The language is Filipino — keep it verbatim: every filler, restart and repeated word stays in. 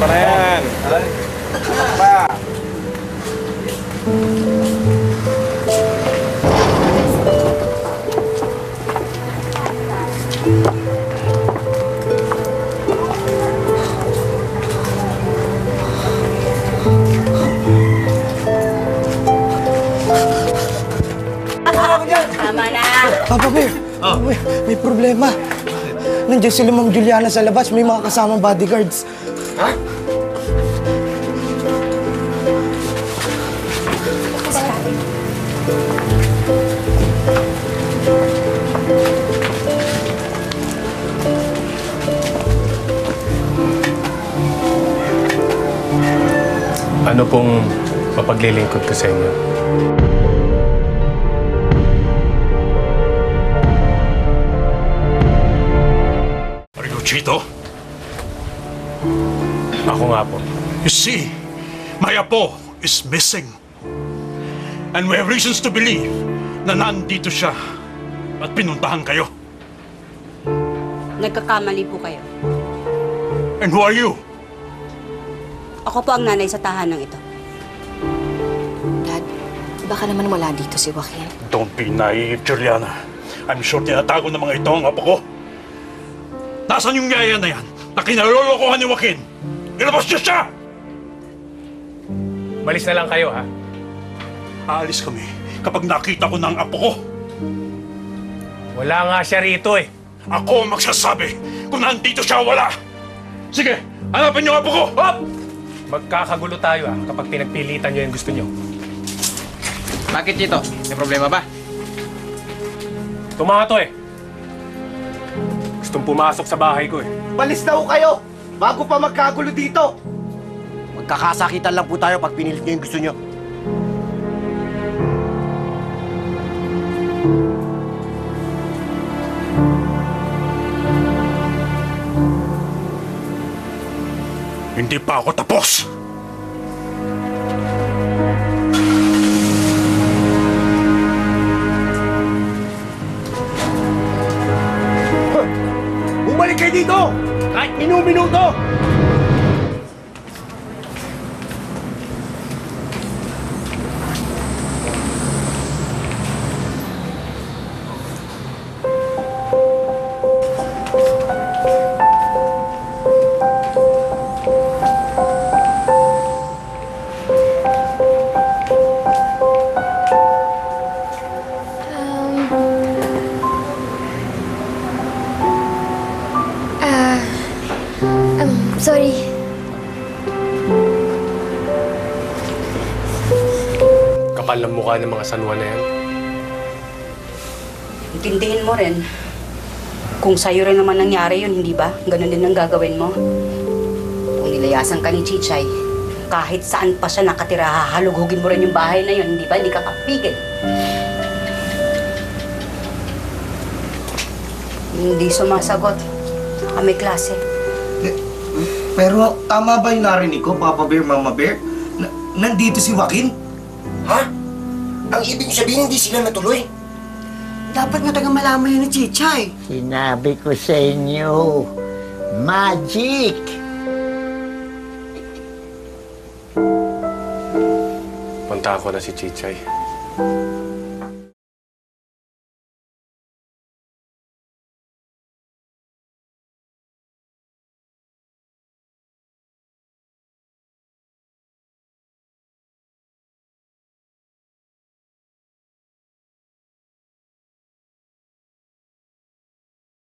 pa na yan. Pa. Tama na. Papa Bear, oh. may, may problema. Nandiyan sila Ma'am Juliana sa labas. May mga kasamang bodyguards. Ha? Ano pong mapaglilingkod ko sa inyo? Chito? Ako nga po. You see, my apo is missing. And we have reasons to believe na nandito siya at pinuntahan kayo. Nagkakamali po kayo. And who are you? Ako po ang nanay sa tahanang ito. Dad, baka naman wala dito si Joaquin. Don't be naive, Juliana. I'm sure tinatago ng mga ito ang apo ko. Nasaan yung yaya na yan na kinalolokohan ni Joaquin? Ilabas niyo siya! Malis na lang kayo, ha? Aalis kami kapag nakita ko ng apo ko. Wala nga siya rito, eh. Ako ang magsasabi kung nandito siya o wala. Sige, hanapin niyo ang apo ko! Hop! Magkakagulo tayo, ha, kapag pinagpilitan niyo yung gusto niyo. Bakit, Chito? May problema ba? Tumanga to, eh. Gustong pumasok sa bahay ko, eh. Balis na ho kayo! Bago pa magkagulo dito! Magkakasakitan lang po tayo pag pinilit niyo yung gusto niyo. Hindi pa ako tapos! Bumalik kayo dito! Kahit minu-minuto! Sorry. Kapal ng mukha ng mga sanwa na yan. Intindihin mo rin. Kung sa'yo rin naman nangyari yun, hindi ba? Ganun din ang gagawin mo. Kung nilayasan ka ni Chichay, kahit saan pa siya nakatira, hahalugugin mo rin yung bahay na yun, hindi ba? Hindi ka papigil. Hindi sumasagot. Kami klase. Pero tama ba yung narinig ko, Papa Bear, Mama Bear? Na nandito si Joaquin? Ha? Ang ibig sabihin, hindi sila natuloy? Dapat nga tagang malaman yun ni Chichay. Sinabi ko sa inyo, magic! Punta ako na si Chichay.